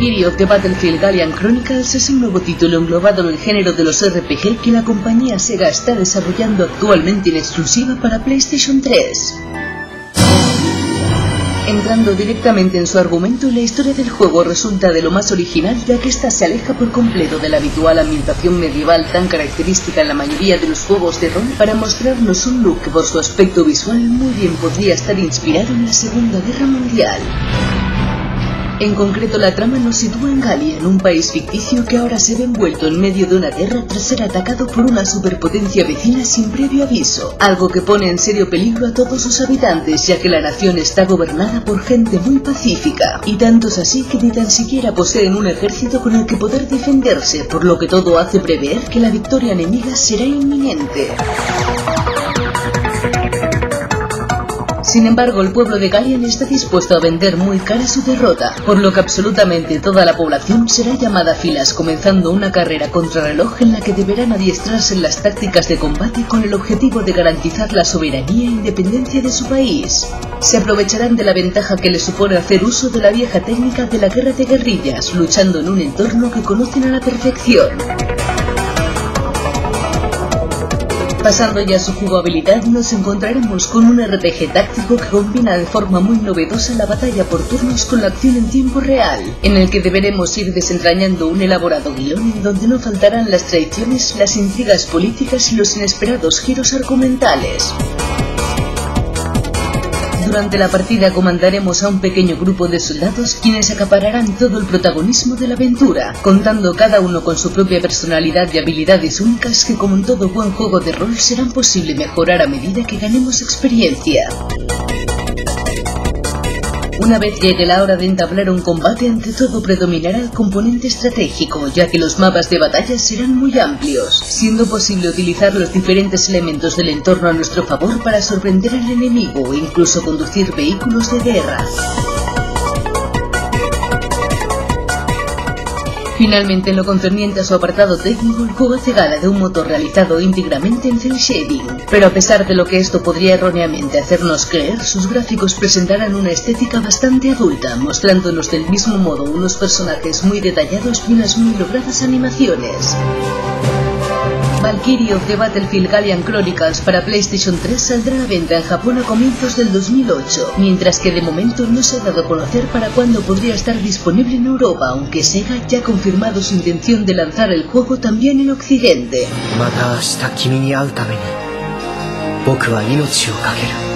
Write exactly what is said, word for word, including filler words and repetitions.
Valkyrie of the Battlefield Galleon Chronicles es un nuevo título englobado en el género de los R P G que la compañía Sega está desarrollando actualmente en exclusiva para PlayStation tres. Entrando directamente en su argumento, la historia del juego resulta de lo más original, ya que ésta se aleja por completo de la habitual ambientación medieval tan característica en la mayoría de los juegos de rol, para mostrarnos un look que por su aspecto visual muy bien podría estar inspirado en la Segunda Guerra Mundial. En concreto, la trama nos sitúa en Galia, en un país ficticio que ahora se ve envuelto en medio de una guerra tras ser atacado por una superpotencia vecina sin previo aviso, algo que pone en serio peligro a todos sus habitantes, ya que la nación está gobernada por gente muy pacífica, y tantos así que ni tan siquiera poseen un ejército con el que poder defenderse, por lo que todo hace prever que la victoria enemiga será inminente. Sin embargo, el pueblo de Galleon está dispuesto a vender muy cara su derrota, por lo que absolutamente toda la población será llamada a filas, comenzando una carrera contrarreloj en la que deberán adiestrarse en las tácticas de combate con el objetivo de garantizar la soberanía e independencia de su país. Se aprovecharán de la ventaja que les supone hacer uso de la vieja técnica de la guerra de guerrillas, luchando en un entorno que conocen a la perfección. Pasando ya a su jugabilidad, nos encontraremos con un R P G táctico que combina de forma muy novedosa la batalla por turnos con la acción en tiempo real, en el que deberemos ir desentrañando un elaborado guión en donde no faltarán las traiciones, las intrigas políticas y los inesperados giros argumentales. Durante la partida comandaremos a un pequeño grupo de soldados quienes acapararán todo el protagonismo de la aventura, contando cada uno con su propia personalidad y habilidades únicas que, como en todo buen juego de rol, serán posible mejorar a medida que ganemos experiencia. Una vez llegue la hora de entablar un combate, ante todo predominará el componente estratégico, ya que los mapas de batalla serán muy amplios, siendo posible utilizar los diferentes elementos del entorno a nuestro favor para sorprender al enemigo e incluso conducir vehículos de guerra. Finalmente, en lo concerniente a su apartado técnico, el juego hace gala de un motor realizado íntegramente en cel shading, pero a pesar de lo que esto podría erróneamente hacernos creer, sus gráficos presentarán una estética bastante adulta, mostrándonos del mismo modo unos personajes muy detallados y unas muy logradas animaciones. Valkyrie of the Battlefield Galleon Chronicles para PlayStation tres saldrá a la venta en Japón a comienzos del dos mil ocho, mientras que de momento no se ha dado a conocer para cuándo podría estar disponible en Europa, aunque Sega ya ha confirmado su intención de lanzar el juego también en Occidente.